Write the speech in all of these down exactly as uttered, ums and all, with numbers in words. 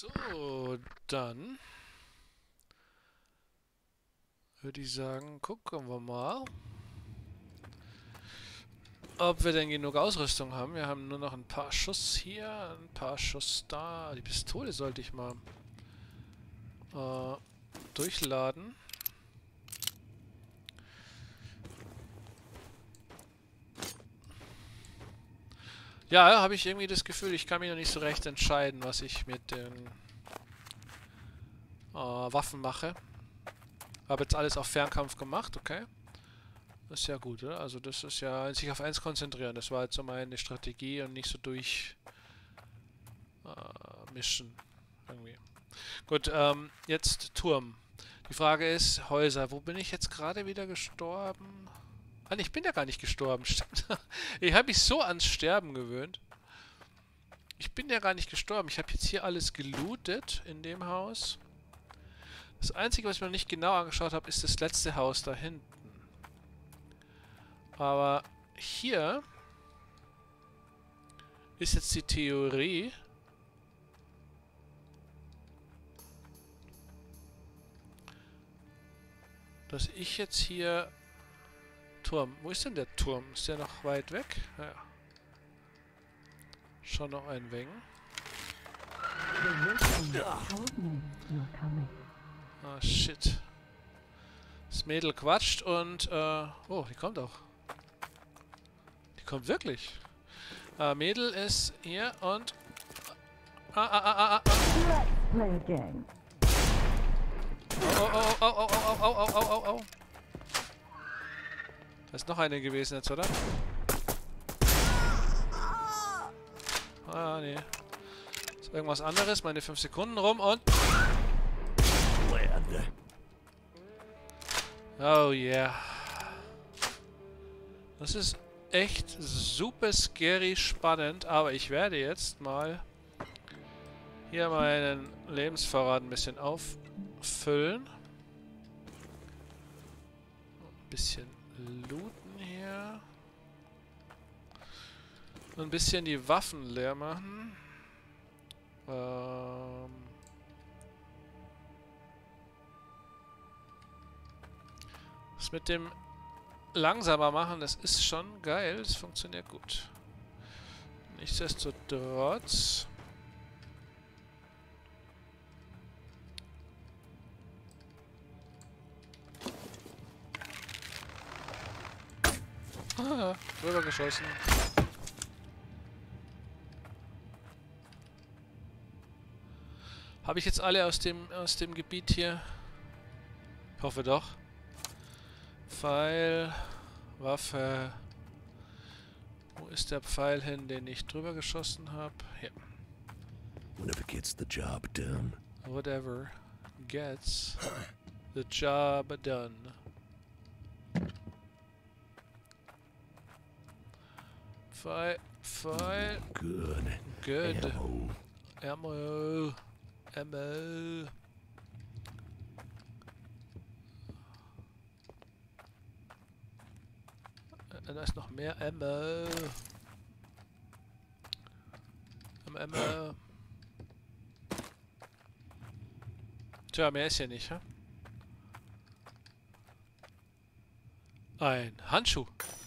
So, dann würde ich sagen, gucken wir mal, ob wir denn genug Ausrüstung haben. Wir haben nur noch ein paar Schuss hier, ein paar Schuss da. Die Pistole sollte ich mal äh, durchladen. Ja, habe ich irgendwie das Gefühl, ich kann mich noch nicht so recht entscheiden, was ich mit den äh, Waffen mache. Habe jetzt alles auf Fernkampf gemacht, okay. Das ist ja gut, oder? Also das ist ja sich auf eins konzentrieren. Das war jetzt so meine Strategie und nicht so durch äh, mischen. Irgendwie. Gut, ähm, jetzt Turm. Die Frage ist, Häuser. Wo bin ich jetzt gerade wieder gestorben? Ah, nee, ich bin ja gar nicht gestorben, stimmt. Ich habe mich so ans Sterben gewöhnt. Ich bin ja gar nicht gestorben. Ich habe jetzt hier alles gelootet in dem Haus. Das Einzige, was ich mir noch nicht genau angeschaut habe, ist das letzte Haus da hinten. Aber hier ist jetzt die Theorie, dass ich jetzt hier... Turm. Wo ist denn der Turm? Ist der noch weit weg? Ja. Schon noch ein wenig. Ah, shit. Das Mädel quatscht und, äh... Oh, die kommt auch. Die kommt wirklich. Äh, Mädel ist hier und... Ah, ah, ah, ah, ah. Oh, oh, oh, oh, oh, oh, oh, oh, oh, oh, oh. Da ist noch eine gewesen jetzt, oder? Ah, nee. Ist irgendwas anderes. Meine fünf Sekunden rum und... Oh yeah. Das ist echt super scary spannend, aber ich werde jetzt mal hier meinen Lebensvorrat ein bisschen auffüllen. Ein bisschen looten hier. Und ein bisschen die Waffen leer machen. Ähm... Das mit dem langsamer machen, das ist schon geil. Das funktioniert gut. Nichtsdestotrotz... Ah, drüber geschossen. Habe ich jetzt alle aus dem aus dem Gebiet hier? Ich hoffe doch. Pfeil, Waffe. Wo ist der Pfeil hin, den ich drüber geschossen habe? Hier. Whatever gets the job done. Whatever gets the job done. Pfeil, Pfeil. Good. Good. Ammo. Ammo. Ammo. Da ist noch mehr Ammo. Ammo, Ammo. Tja, mehr ist ja nicht, hä? Ein Handschuh.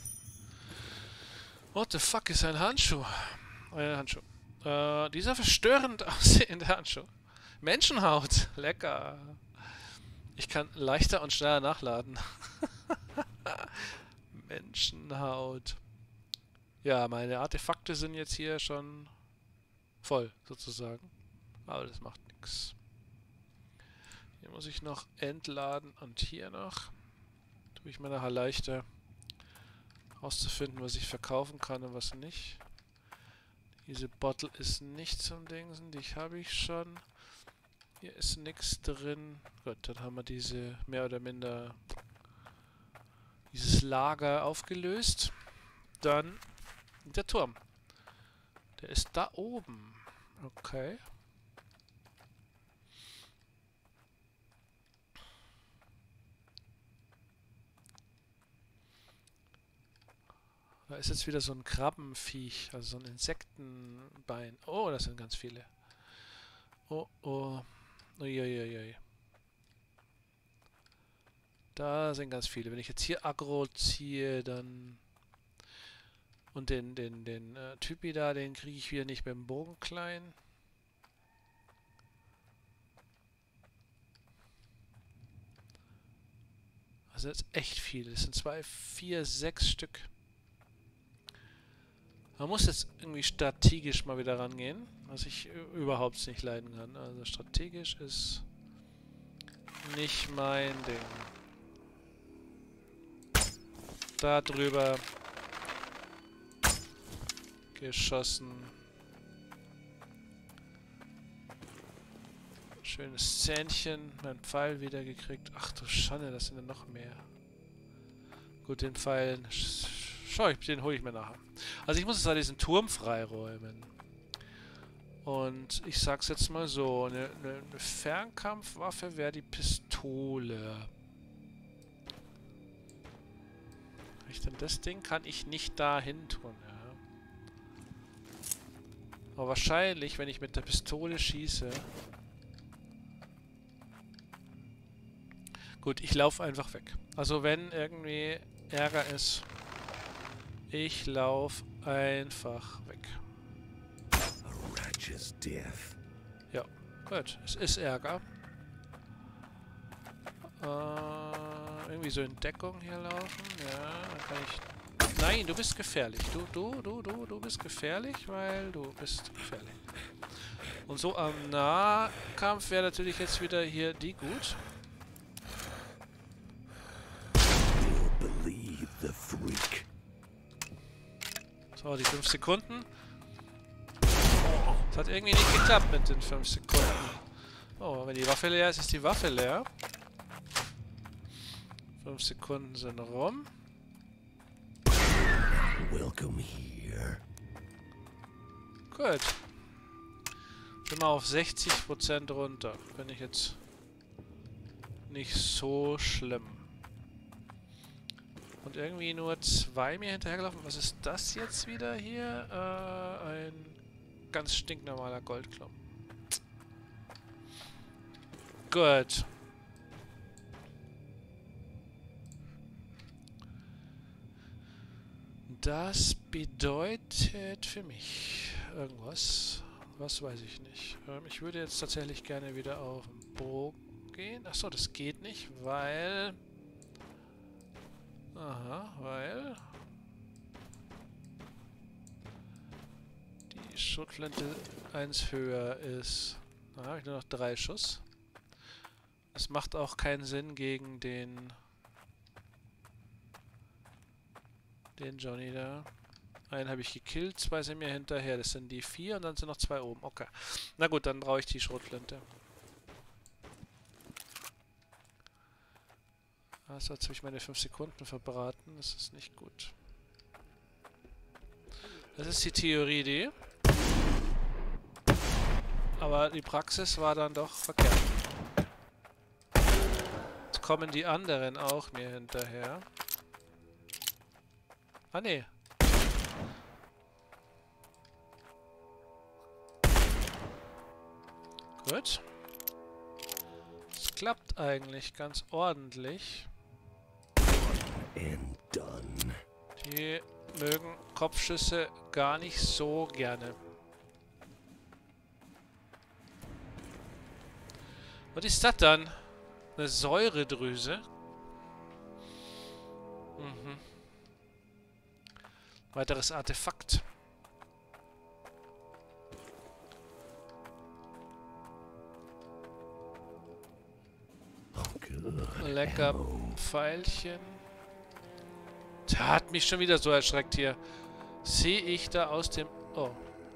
What the fuck ist ein Handschuh? Ein Handschuh. Äh, dieser verstörend aussehende Handschuh. Menschenhaut. Lecker. Ich kann leichter und schneller nachladen. Menschenhaut. Ja, meine Artefakte sind jetzt hier schon voll, sozusagen. Aber das macht nichts. Hier muss ich noch entladen und hier noch. Tue ich mir nachher leichter rauszufinden, was ich verkaufen kann und was nicht. Diese Bottle ist nicht zum Dingsen, die habe ich schon. Hier ist nichts drin. Gut, dann haben wir diese mehr oder minder dieses Lager aufgelöst. Dann der Turm. Der ist da oben. Okay. Da ist jetzt wieder so ein Krabbenviech, also so ein Insektenbein. Oh, das sind ganz viele. Oh, oh. Uiuiui. Da sind ganz viele. Wenn ich jetzt hier aggro ziehe, dann... Und den, den, den äh, Typi da, den kriege ich wieder nicht mit dem Bogen klein. Also das ist echt viel. Das sind zwei, vier, sechs Stück. Man muss jetzt irgendwie strategisch mal wieder rangehen, was ich überhaupt nicht leiden kann. Also strategisch ist nicht mein Ding. Da drüber geschossen. Schönes Zähnchen, mein Pfeil wieder gekriegt. Ach du Schande, das sind ja noch mehr. Gut, den Pfeil... Schau, den hole ich mir nachher. Also ich muss jetzt da diesen Turm freiräumen. Und ich sag's jetzt mal so, eine, eine, eine Fernkampfwaffe wäre die Pistole. Denn das Ding kann ich nicht dahin tun, ja. Aber wahrscheinlich, wenn ich mit der Pistole schieße... Gut, ich laufe einfach weg. Also wenn irgendwie Ärger ist, ich laufe einfach weg. Ja, gut. Es ist Ärger. Äh, irgendwie so in Deckung hier laufen. Ja, dann kann ich... Nein, du bist gefährlich. Du, du, du, du, du bist gefährlich, weil du bist gefährlich. Und so am Nahkampf wäre natürlich jetzt wieder hier die gut. So, die fünf Sekunden. Das hat irgendwie nicht geklappt mit den fünf Sekunden. Oh, wenn die Waffe leer ist, ist die Waffe leer. fünf Sekunden sind rum. Welcome here. Gut. Sind wir auf sechzig Prozent runter. Bin ich jetzt nicht so schlimm. Und irgendwie nur zwei mir hinterhergelaufen. Was ist das jetzt wieder hier? Äh, ein ganz stinknormaler Goldklumpen. Gut. Das bedeutet für mich irgendwas. Was weiß ich nicht. Ähm, ich würde jetzt tatsächlich gerne wieder auf den Bogen gehen. Achso, das geht nicht, weil... Aha, weil... Die Schrotflinte eins höher ist. Da habe ich nur noch drei Schuss. Es macht auch keinen Sinn gegen den... Den Johnny da. Einen habe ich gekillt, zwei sind mir hinterher. Das sind die vier und dann sind noch zwei oben. Okay. Na gut, dann brauche ich die Schrotflinte. Also jetzt habe ich meine fünf Sekunden verbraten. Das ist nicht gut. Das ist die Theorie, die. Aber die Praxis war dann doch verkehrt. Jetzt kommen die anderen auch mir hinterher. Ah, nee. Gut. Es klappt eigentlich ganz ordentlich. And done. Die mögen Kopfschüsse gar nicht so gerne. Was ist das dann? Eine Säuredrüse? Mhm. Weiteres Artefakt. Lecker Pfeilchen. Der hat mich schon wieder so erschreckt hier. Sehe ich da aus dem... Oh.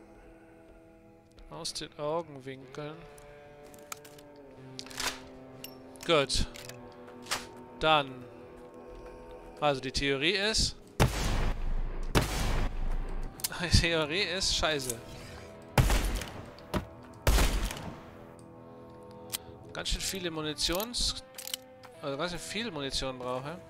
Aus den Augenwinkeln. Gut. Dann. Also die Theorie ist... Die Theorie ist scheiße. Ganz schön viele Munitions... Also ganz schön viel Munition brauche.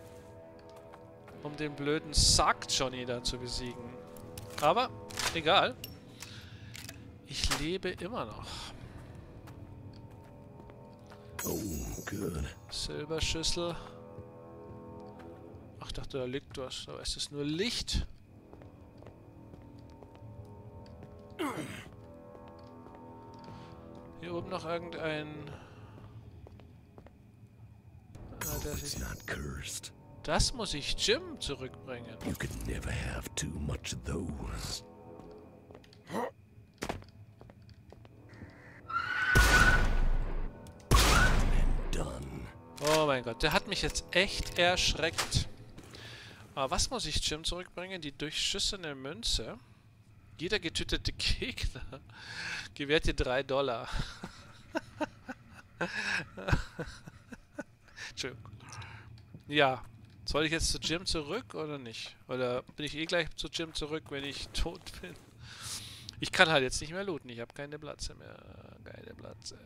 Um den blöden Sarg Johnny da zu besiegen. Aber, egal. Ich lebe immer noch. Oh, good. Silberschüssel. Ach, dachte, da liegt was. Aber ist es nur Licht? Hier oben noch irgendein... Ah, das, It's ist, not cursed. das muss ich Jim zurückbringen. You can never have too much of those. And done. Oh mein Gott, der hat mich jetzt echt erschreckt. Aber was muss ich Jim zurückbringen? Die durchschissene Münze. Jeder getötete Gegner gewährt dir drei Dollar. Entschuldigung. Ja. Soll ich jetzt zu Jim zurück oder nicht? Oder bin ich eh gleich zu Jim zurück, wenn ich tot bin? Ich kann halt jetzt nicht mehr looten. Ich habe keine Platze mehr. Keine Platze.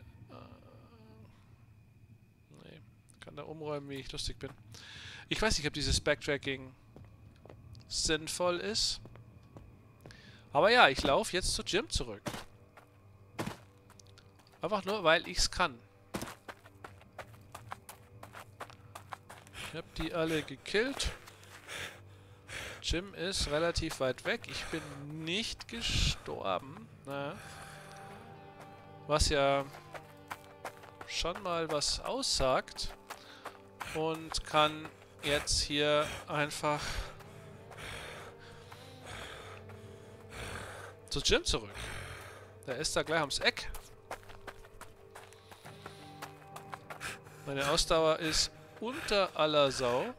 Nee. Kann da umräumen, wie ich lustig bin. Ich weiß nicht, ob dieses Backtracking sinnvoll ist. Aber ja, ich laufe jetzt zu Jim zurück. Einfach nur, weil ich es kann. Ich habe die alle gekillt. Jim ist relativ weit weg. Ich bin nicht gestorben. Naja. Was ja schon mal was aussagt. Und kann jetzt hier einfach zu Jim zurück. Der ist da gleich ums Eck. Meine Ausdauer ist unter aller Sau.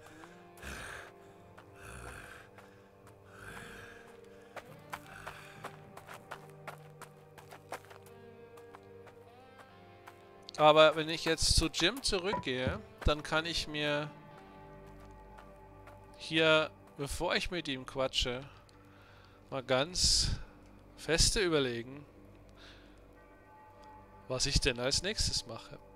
Aber wenn ich jetzt zu Jim zurückgehe, dann kann ich mir hier, bevor ich mit ihm quatsche, mal ganz feste überlegen, was ich denn als nächstes mache.